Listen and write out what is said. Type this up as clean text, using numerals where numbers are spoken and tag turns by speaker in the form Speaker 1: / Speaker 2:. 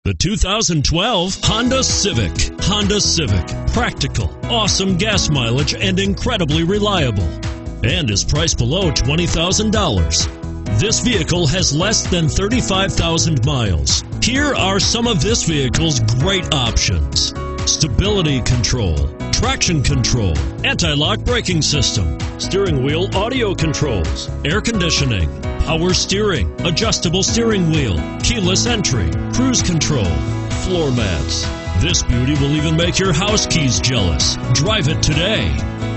Speaker 1: The 2012 Honda Civic. Honda Civic. Practical, awesome gas mileage, and incredibly reliable. And is priced below $20,000. This vehicle has less than 35,000 miles. Here are some of this vehicle's great options: stability control, traction control, anti-lock braking system, steering wheel audio controls, air conditioning, power steering, adjustable steering wheel, keyless entry, cruise control, floor mats. This beauty will even make your house keys jealous. Drive it today.